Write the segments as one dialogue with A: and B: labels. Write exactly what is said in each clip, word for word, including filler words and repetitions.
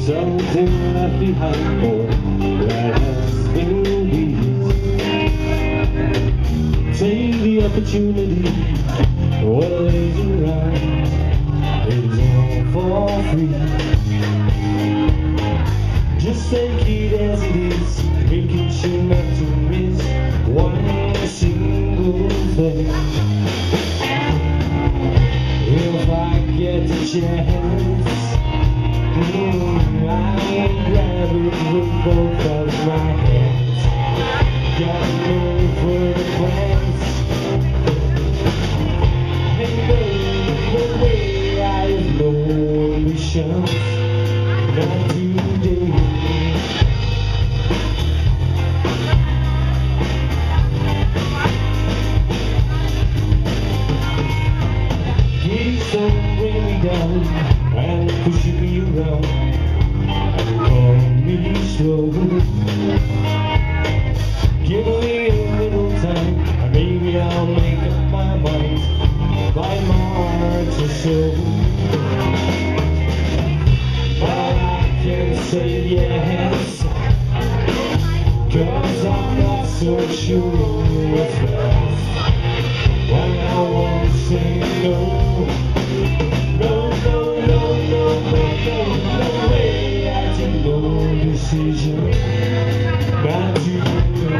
A: something left behind for that has been released. Take the opportunity, what lays around is all for free. Just take it as it is, making sure not to miss one single thing. If I get the chance, mm, I'll grab it with both of my hands. Got no further plans. And no way, I have no ambitions, not today. Please don't bring me down and push me around and call me slow. Give me a little time and maybe I'll make up my mind by March or so. But I can't say yes, 'cause I'm not so sure what's best. When I won't say no. No, no, no, no, no, no, no way. I take no decision not to know.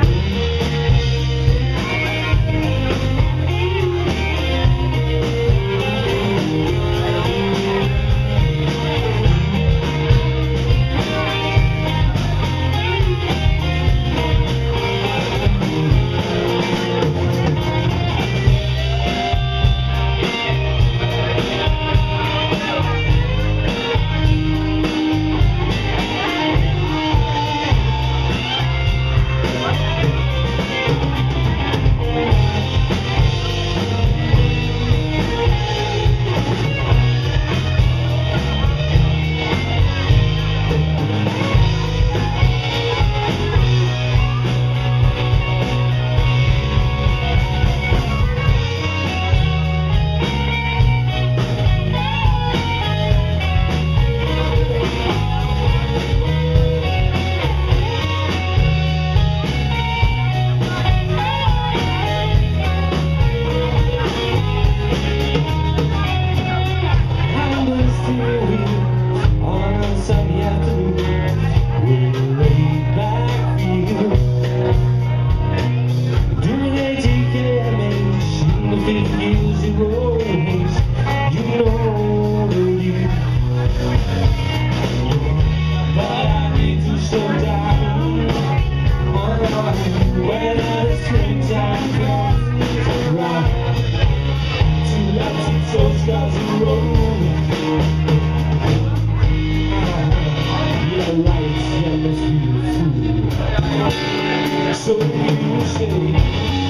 A: So you say